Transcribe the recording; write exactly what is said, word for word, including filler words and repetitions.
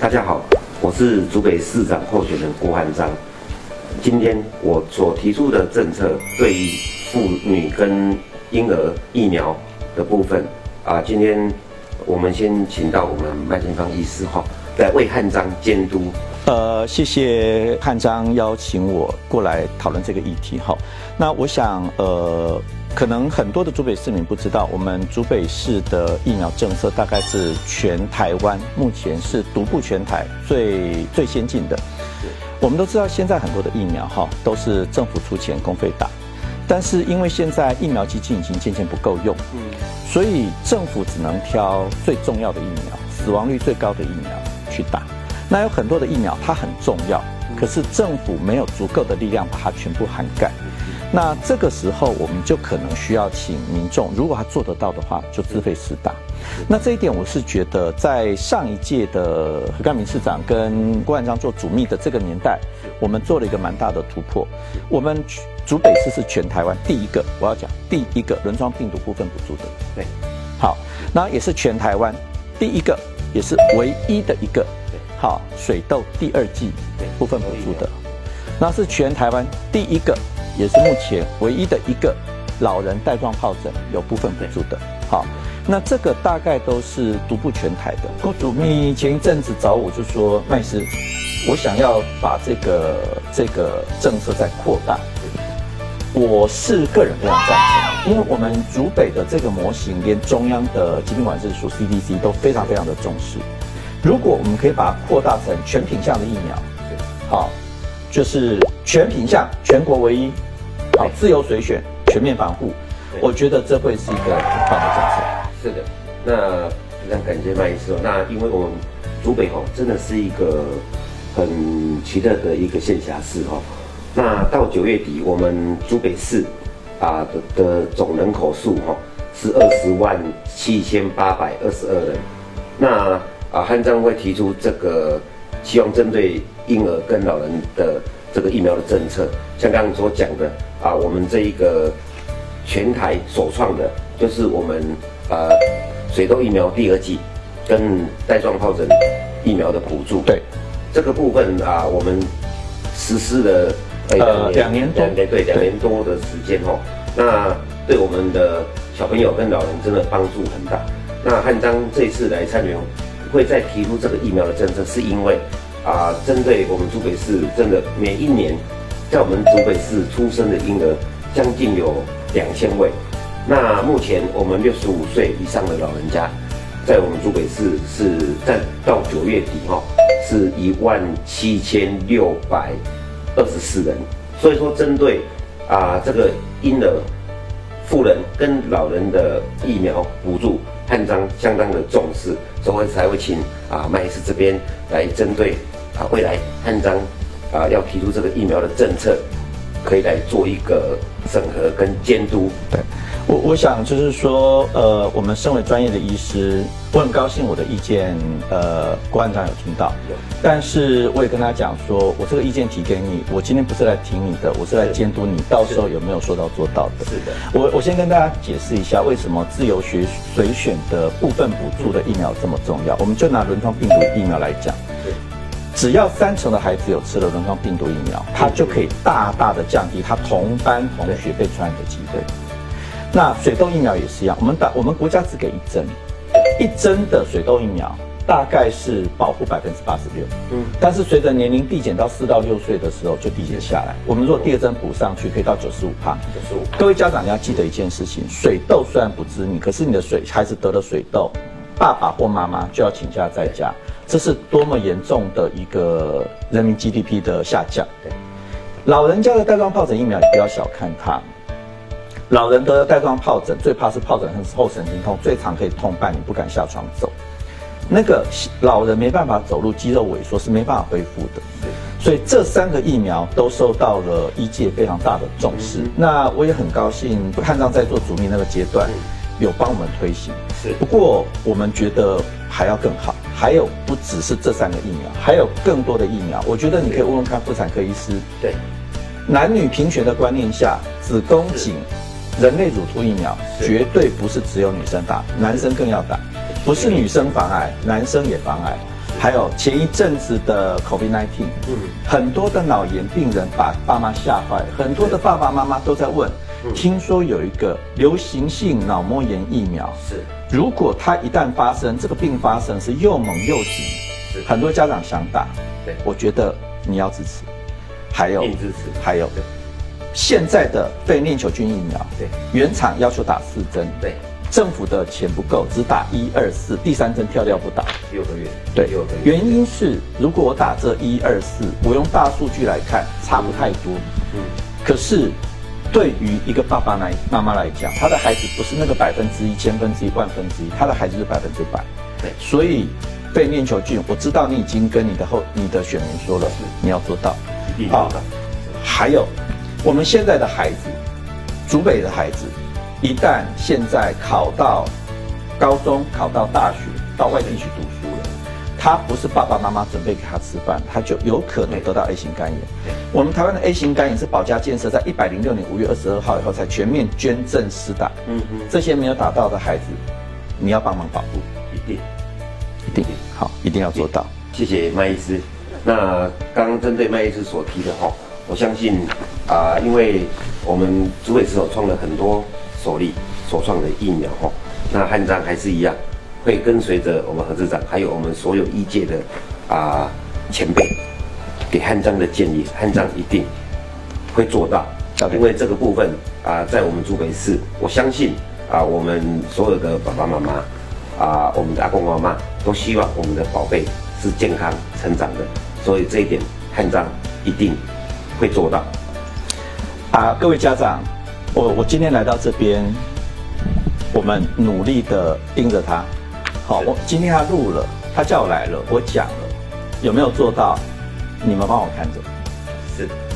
大家好，我是竹北市长候选人郭汉章。今天我所提出的政策，对于妇女跟婴儿疫苗的部分啊，今天我们先请到我们麦金芳医师哈，来为汉章监督。 呃，谢谢汉章邀请我过来讨论这个议题哈。那我想，呃，可能很多的竹北市民不知道，我们竹北市的疫苗政策大概是全台湾目前是独步全台最最先进的。我们都知道，现在很多的疫苗哈都是政府出钱公费打，但是因为现在疫苗基金已经渐渐不够用，嗯，所以政府只能挑最重要的疫苗、死亡率最高的疫苗去打。那有很多的疫苗它很重要，可是政府没有足够的力量把它全部涵盖。那这个时候我们就可能需要请民众，如果他做得到的话，就自费施打。那这一点我是觉得，在上一届的何干民市长跟郭汉章做主秘的这个年代，我们做了一个蛮大的突破。我们竹北市是全台湾第一个，我要讲第一个轮状病毒部分补助的。对，好，那也是全台湾第一个，也是唯一的一个。好，水痘第二剂部分补助的，那是全台湾第一个，也是目前唯一的一个老人带状疱疹有部分补助的。好，那这个大概都是独步全台的。郭主秘前一阵子找我就说，麦师，我想要把这个这个政策再扩大。我是个人非常赞成，因为我们竹北的这个模型，连中央的疾病管制署 C D C 都非常非常的重视。如果我们可以把它扩大成全品项的疫苗，好，就是全品项，全国唯一，好，自由随选，全面防护，我觉得这会是一个很棒的政策。 是的，那非常感谢麦医师哦。那因为我们竹北哦，真的是一个很奇特的一个县辖市哈。那到九月底，我们竹北市啊的的总人口数哈是二十万七千八百二十二人。那啊，汉章会提出这个，希望针对婴儿跟老人的这个疫苗的政策，像刚刚所讲的啊，我们这一个全台首创的，就是我们呃水痘疫苗第二剂跟带状疱疹疫苗的补助。 对， 这个部分啊，我们实施了呃两年多， 两年对两年多的时间哦。那对我们的小朋友跟老人真的帮助很大。那汉章这一次来参与会再提出这个疫苗的政策，是因为啊、呃，针对我们竹北市，真的每一年在我们竹北市出生的婴儿将近有两千位。那目前我们六十五岁以上的老人家，在我们竹北市是在到九月底哈、哦，是一万七千六百二十四人。所以说，针对啊、呃、这个婴儿、妇人跟老人的疫苗补助，汉章相当的重视。所以才会请啊麦医师这边来针对啊未来汉章啊要提出这个疫苗的政策，可以来做一个审核跟监督。 对，我我想就是说，呃，我们身为专业的医师，我很高兴我的意见，呃，郭汉章有听到，但是我也跟他讲说，我这个意见提给你，我今天不是来听你的，我是来监督你到时候有没有说到做到的。 是的， 我我先跟大家解释一下，为什么自由学随选的部分补助的疫苗这么重要。我们就拿轮状病毒疫苗来讲，只要三成的孩子有吃了轮状病毒疫苗，它就可以大大的降低他同班同学被传染的机会。那水痘疫苗也是一样，我们打我们国家只给一针，一针的水痘疫苗大概是保护百分之八十六，嗯，但是随着年龄递减到四到六岁的时候就递减下来。我们如果第二针补上去，可以到九十五趴。九十五。各位家长你要记得一件事情：水痘虽然不致命，可是你的水孩子得了水痘，爸爸或妈妈就要请假在家，这是多么严重的一个人民 G D P 的下降。对，老人家的带状疱疹疫苗也不要小看它。老人得了带状疱疹，最怕是疱疹后神经痛，最常可以痛半年不敢下床走。那个老人没办法走路，肌肉萎缩是没办法恢复的。所以这三个疫苗都受到了医界非常大的重视。嗯、那我也很高兴，汉章在做主秘那个阶段，有帮我们推行。是，不过我们觉得还要更好，还有不只是这三个疫苗，还有更多的疫苗。我觉得你可以问问看妇产科医师。对，男女平权的观念下，子宫颈人类乳突疫苗绝对不是只有女生打，男生更要打。不是女生妨碍，男生也妨碍。 还有前一阵子的 COVID 十九，嗯，很多的脑炎病人把爸妈吓坏了，很多的爸爸妈妈都在问，嗯、听说有一个流行性脑膜炎疫苗，是，如果它一旦发生，这个病发生是又猛又急，是，很多家长想打，对，我觉得你要支持，还有，支持，还有，现在的肺链球菌疫苗，对，原厂要求打四针，对。政府的钱不够，只打一二四，第三针跳掉不打，六个月。对，六个月。原因是，如果我打这一二四，我用大数据来看，差不太多。嗯。可是，对于一个爸爸来妈妈来讲，他的孩子不是那个百分之一、千分之一、万分之一，他的孩子是百分之百。对。所以，肺链球菌，我知道你已经跟你的后、你的选民说了，你要做到。一定要的。还有，我们现在的孩子，竹北的孩子。一旦现在考到高中、考到大学、到外地去读书了，他不是爸爸妈妈准备给他吃饭，他就有可能得到 A 型肝炎。我们台湾的 A 型肝炎是保家建设在一百零六年五月二十二号以后才全面捐赠施打。嗯哼，这些没有打到的孩子，你要帮忙保护，一定，一定好，一定要做到。 谢谢麦医师。那刚刚针对麦医师所提的哈，我相信啊、呃，因为我们竹北市首创了很多。首例所创的疫苗哈，那汉章还是一样，会跟随着我们何市长，还有我们所有医界的啊、呃、前辈给汉章的建议，汉章一定会做到。因为这个部分啊、呃，在我们竹北市，我相信啊、呃，我们所有的爸爸妈妈啊、呃，我们的阿公阿嬷都希望我们的宝贝是健康成长的，所以这一点汉章一定会做到。 啊，各位家长。我我今天来到这边，我们努力的盯着他。好，我今天他录了，他叫我来了，我讲了，有没有做到？你们帮我看着。是。